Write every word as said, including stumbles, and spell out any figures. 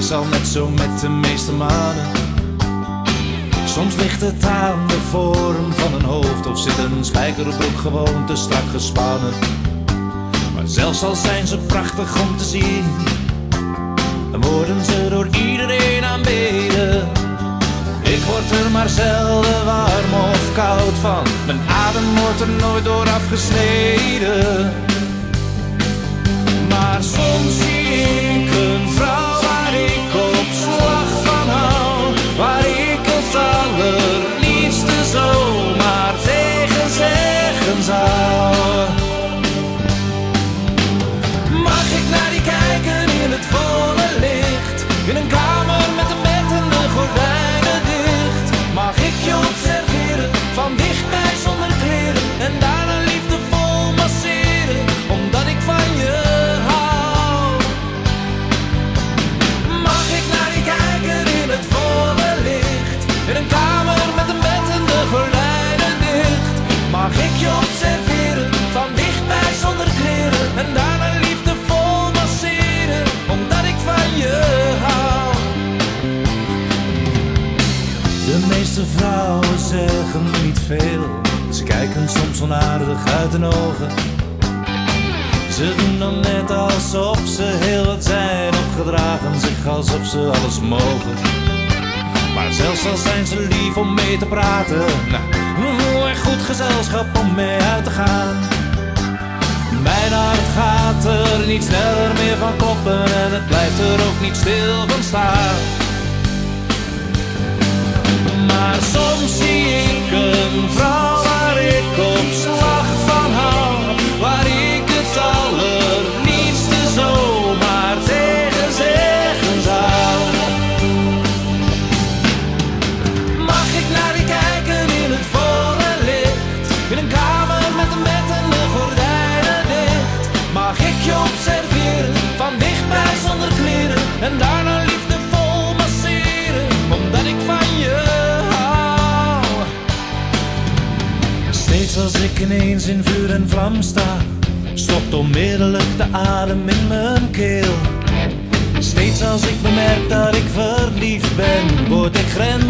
is al net zo met de meeste mannen. Soms ligt het aan de vorm van een hoofd, of zit een spijkerbroek gewoon te strak gespannen. Maar zelfs al zijn ze prachtig om te zien, dan worden ze door iedereen aanbeden. Ik word er maar zelden warm of koud van, mijn adem wordt er nooit door afgesneden. Maar soms zie ik een vrouw waar ik op slag van hou, waar ik het allerliefste zomaar tegen zeggen zou. Mag ik naar die kijken in het volle licht, in een kamer met een bed en de gordijnen dicht? Mag ik je observeren, van dichtbij zonder kleren, en daarna liefdevol masseren, omdat ik van je hou? Mag ik naar die kijken in het volle licht, in een kamer met een bed en de gordijnen dicht? Mag ik je observeren, van dichtbij zonder kleren, en daarna liefdevol masseren, omdat ik van je hou? De meeste vrouwen zeggen niet veel, ze kijken soms onaardig uit hun ogen. Ze doen dan net alsof ze heel wat zijn, of gedragen zich alsof ze alles mogen. Maar zelfs al zijn ze lief om mee te praten, nou, en goed gezelschap om mee uit te gaan. Mijn hart gaat er niet sneller meer van kloppen, en het blijft er ook niet stil van staan. Maar soms zie ik een vrouw waar ik op slag van hou, waar ik het allerliefste zomaar tegen zeggen zou. Mag ik naar die kijken in het volle licht, in een kamer met een bed en de gordijnen dicht? Mag ik je observeren, van dichtbij zonder kleren, en daarna liefdevol masseren, omdat ik van je hou? Steeds als ik ineens in vuur en vlam sta, stopt onmiddellijk de adem in mijn keel. Steeds als ik bemerk dat ik verliefd ben, word ik grens